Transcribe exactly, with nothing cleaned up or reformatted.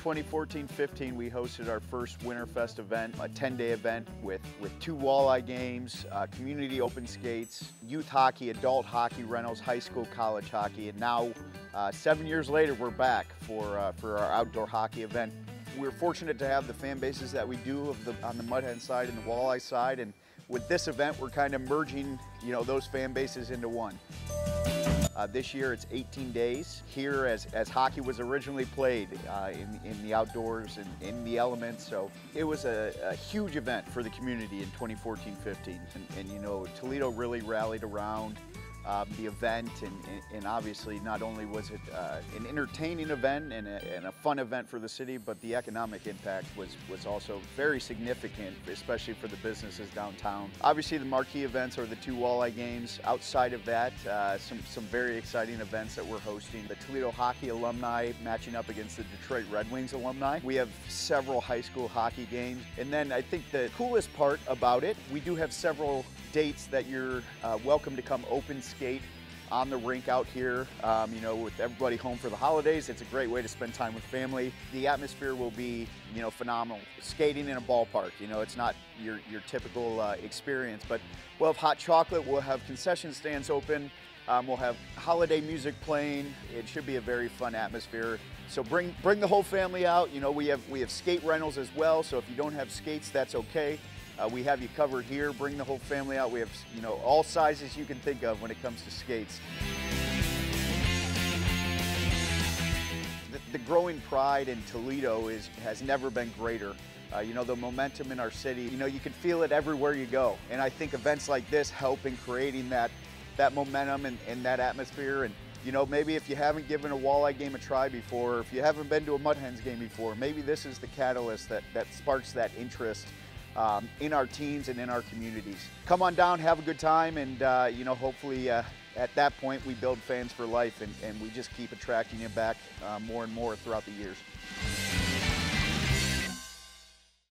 twenty fourteen fifteen, we hosted our first Winterfest event, a ten day event with, with two walleye games, uh, community open skates, youth hockey, adult hockey rentals, high school, college hockey, and now, uh, seven years later, we're back for, uh, for our outdoor hockey event. We're fortunate to have the fan bases that we do of the, on the mud hen side and the walleye side, and with this event, we're kind of merging, you know, those fan bases into one. Uh, this year it's eighteen days here as, as hockey was originally played uh, in, in the outdoors and in the elements. So it was a, a huge event for the community in twenty fourteen fifteen. And, and you know, Toledo really rallied around um, the event, and, and, and obviously not only was it uh, an entertaining event and a, and a fun event for the city, but the economic impact was, was also very significant, especially for the businesses downtown. Obviously the marquee events are the two walleye games. Outside of that, uh, some, some very exciting events that we're hosting. The Toledo hockey alumni matching up against the Detroit Red Wings alumni. We have several high school hockey games. And then I think the coolest part about it, we do have several dates that you're uh, welcome to come open skate on the rink out here. Um, you know, with everybody home for the holidays, it's a great way to spend time with family. The atmosphere will be, you know, phenomenal. Skating in a ballpark, you know, it's not your, your typical uh, experience, but we'll have hot chocolate, we'll have concession stands open, um, we'll have holiday music playing. It should be a very fun atmosphere. So bring, bring the whole family out. You know, we have, we have skate rentals as well, so if you don't have skates, that's okay. Uh, we have you covered here. Bring the whole family out. We have, you know, all sizes you can think of when it comes to skates. The, the growing pride in Toledo is, has never been greater. Uh, you know, the momentum in our city, you know, you can feel it everywhere you go. And I think events like this help in creating that, that momentum and, and that atmosphere. And, you know, maybe if you haven't given a walleye game a try before, or if you haven't been to a mud hens game before, maybe this is the catalyst that, that sparks that interest Um, in our teams and in our communities. Come on down, have a good time, and uh, you know, hopefully uh, at that point we build fans for life, and, and we just keep attracting you back uh, more and more throughout the years.